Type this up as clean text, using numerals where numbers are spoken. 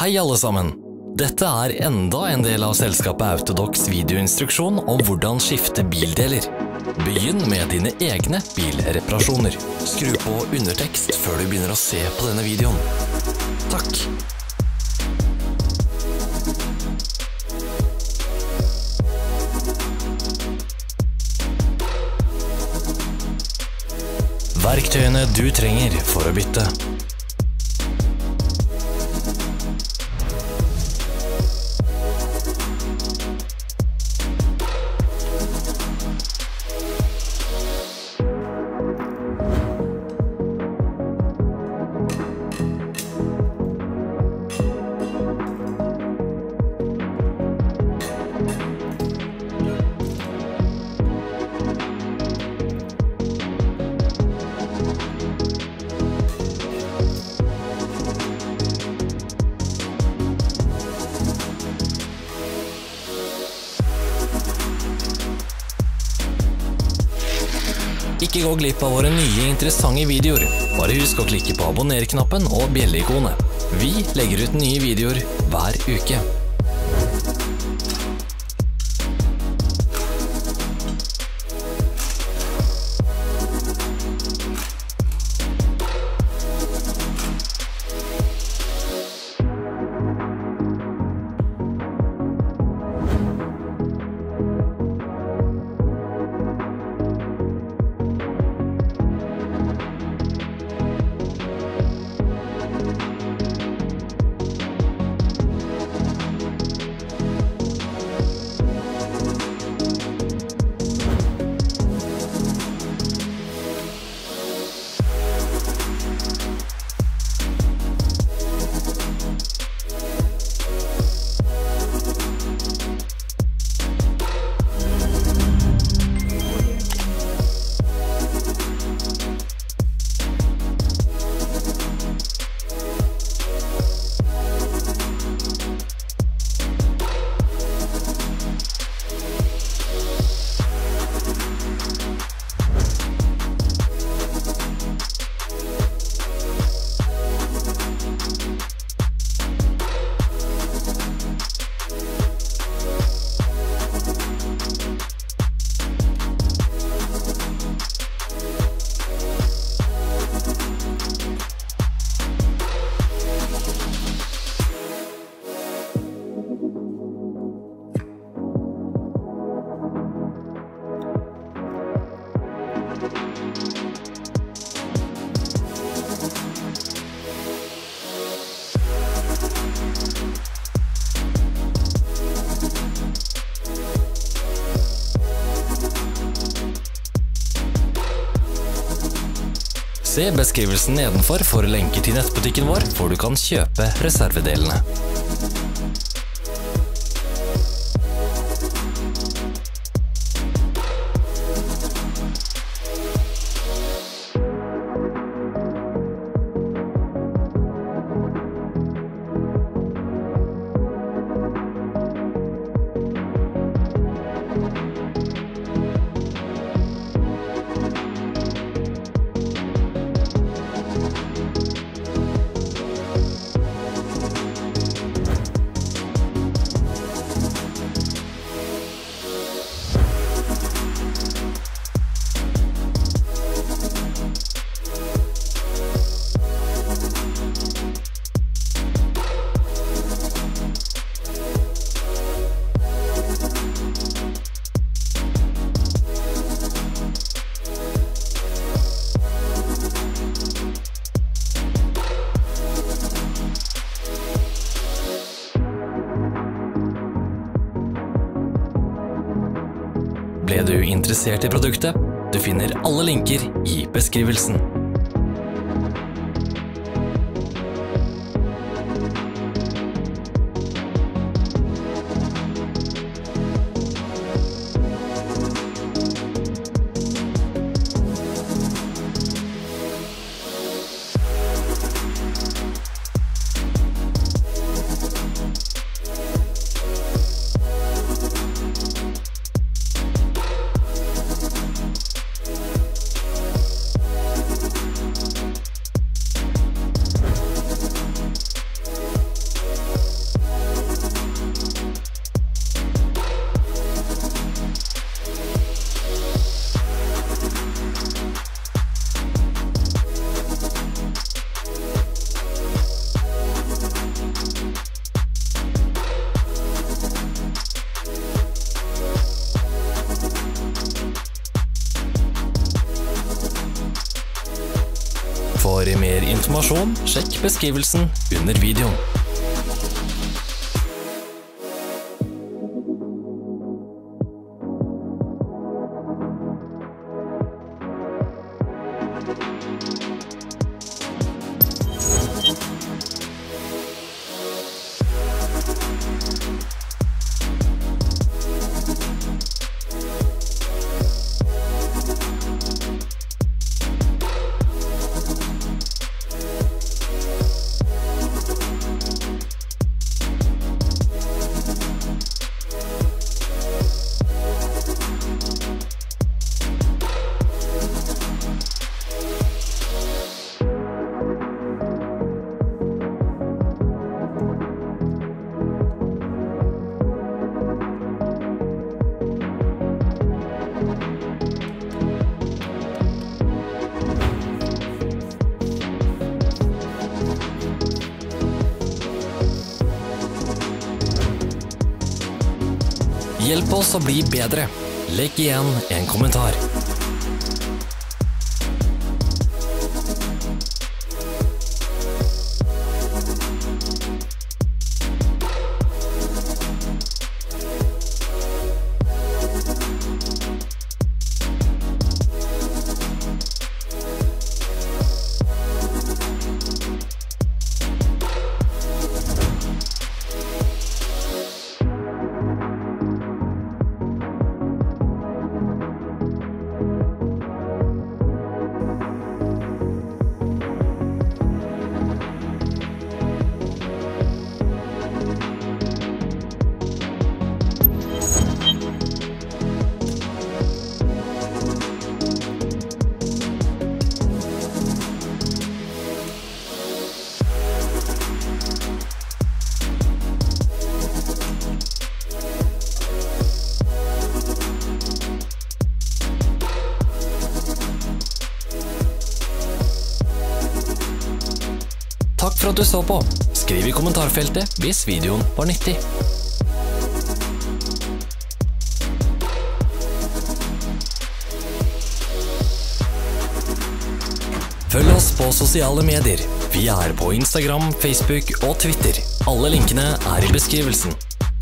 Hei alle sammen! Dette er enda en del av selskapet Autodocs videoinstruksjon om hvordan skifte bildeler. Begynn med dine egne bilreparasjoner. Skru på undertekst før du begynner å se på denne videoen. Takk! Verktøyene du trenger for å bytte. Ikke gå glipp av våre nye interessante videoer. Bare husk å klikke på abonner-knappen og bjelle-ikonet. Vi legger ut nye videoer hver uke. Se beskrivelsen nedenfor for lenker til nettbutikken vår, hvor du kan kjøpe reservedelene. Ble du interessert i produktet? Du finner alle linker i beskrivelsen. For mer informasjon, sjekk beskrivelsen under videoen. Hjelp oss å bli bedre. Legg igjen en kommentar. Takk for at du så på. Skriv i kommentarfeltet hvis videoen var nyttig. Følg oss på sosiale medier. Vi er på Instagram, Facebook og Twitter. Alle linkene er i beskrivelsen.